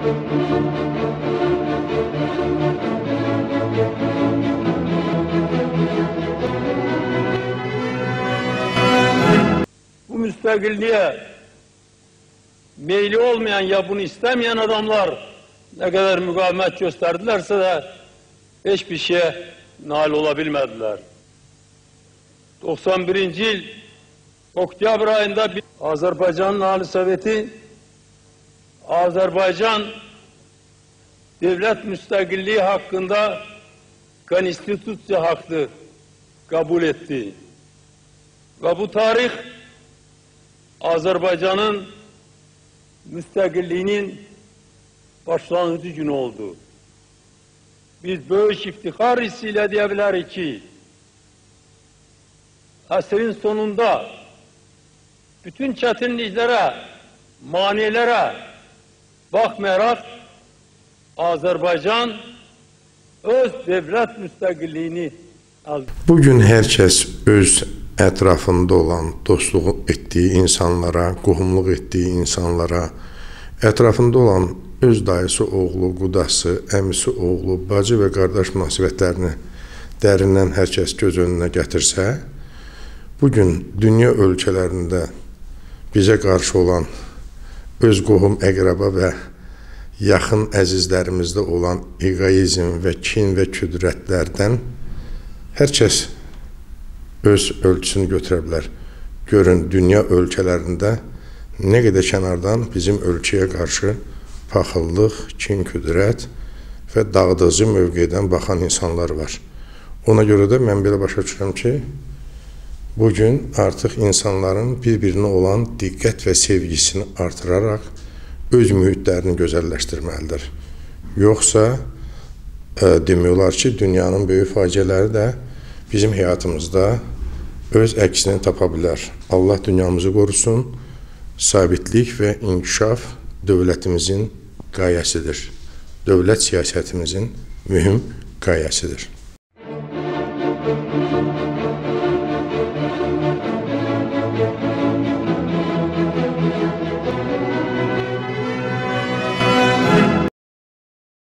Bu müstakilliğe meyli olmayan ya bunu istemeyen adamlar ne kadar mukavemet gösterdilerse de hiçbir şeye nail olabilmediler. 91. yıl Oktyabr ayında Azerbaycan'ın Ali Soveti Azerbaycan devlet müstakilliği hakkında konstitüsiya hakkı kabul etti. Ve bu tarih Azerbaycan'ın müstakilliğinin başlangıcı günü oldu. Biz böyük iftihar hissiyle diyebiliriz ki asrın sonunda bütün çetinliklere, manilere bakmayarak Azerbaycan öz devlet müstakilliğini aldı. Bugün herkes öz ətrafında olan, dostluq etdiyi insanlara, qohumluq etdiyi insanlara, ətrafında olan öz dayısı oğlu, qudası, əmisi oğlu, bacı və qardaş münasibətlərini dərindən hər kəs göz önünə gətirsə, bugün dünya ölkələrində bizə qarşı olan öz qohum, əqraba və yaxın əzizlərimizdə olan egoizm və kin və küdrətlərdən hər kəs öz ölçüsünü götürə bilər. Görün, dünya ölkələrində nə qədər kənardan bizim ölkəyə qarşı paxıllıq, kin, küdrət və dağıdıcı mövqedən baxan insanlar var. Ona görə də mən belə başa düşürəm ki, bugün artıq insanların bir-birinə olan diqqət və sevgisini artıraraq öz mühitlərini gözəlləşdirməlidir. Yoxsa demək olar ki, dünyanın böyük faciələri də bizim həyatımızda öz əksini tapa bilər. Allah dünyamızı qorusun, sabitlik və inkişaf dövlətimizin qayəsidir. Dövlət siyasətimizin mühüm qayəsidir.